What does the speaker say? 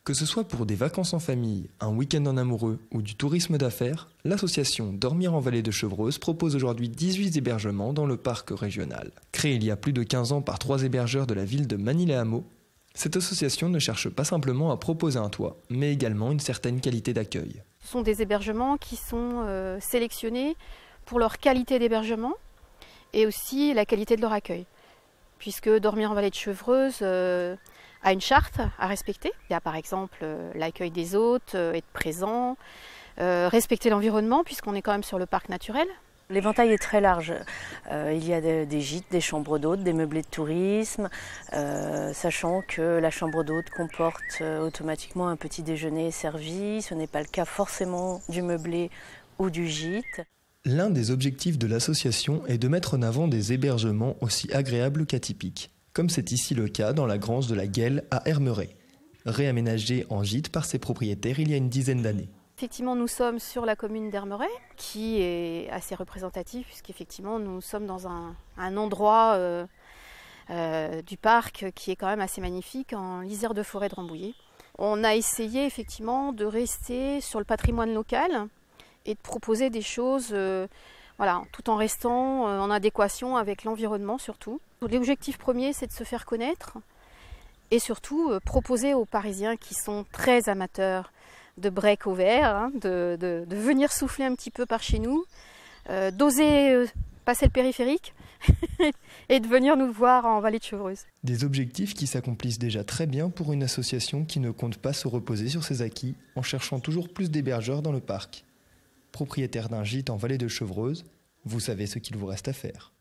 Que ce soit pour des vacances en famille, un week-end en amoureux ou du tourisme d'affaires, l'association Dormir en Vallée de Chevreuse propose aujourd'hui 18 hébergements dans le parc régional. Créée il y a plus de 15 ans par 3 hébergeurs de la ville de Manille-les-Hameaux, cette association ne cherche pas simplement à proposer un toit, mais également une certaine qualité d'accueil. Ce sont des hébergements qui sont sélectionnés pour leur qualité d'hébergement et aussi la qualité de leur accueil. Puisque Dormir en Vallée de Chevreuse a une charte à respecter. Il y a par exemple l'accueil des hôtes, être présent, respecter l'environnement puisqu'on est quand même sur le parc naturel. L'éventail est très large. Il y a des gîtes, des chambres d'hôtes, des meublés de tourisme, sachant que la chambre d'hôte comporte automatiquement un petit déjeuner servi. Ce n'est pas le cas forcément du meublé ou du gîte. L'un des objectifs de l'association est de mettre en avant des hébergements aussi agréables qu'atypiques, comme c'est ici le cas dans la grange de la Guelle à Hermeret, réaménagée en gîte par ses propriétaires il y a une dizaine d'années. Effectivement, nous sommes sur la commune d'Hermeret, qui est assez représentative, puisqu'effectivement, nous sommes dans un endroit du parc qui est quand même assez magnifique, en lisière de forêt de Rambouillet. On a essayé effectivement de rester sur le patrimoine local et de proposer des choses tout en restant en adéquation avec l'environnement surtout. L'objectif premier, c'est de se faire connaître et surtout proposer aux Parisiens qui sont très amateurs de break au vert, de venir souffler un petit peu par chez nous, d'oser passer le périphérique et de venir nous voir en Vallée de Chevreuse. Des objectifs qui s'accomplissent déjà très bien pour une association qui ne compte pas se reposer sur ses acquis en cherchant toujours plus d'hébergeurs dans le parc. Propriétaire d'un gîte en Vallée de Chevreuse, vous savez ce qu'il vous reste à faire.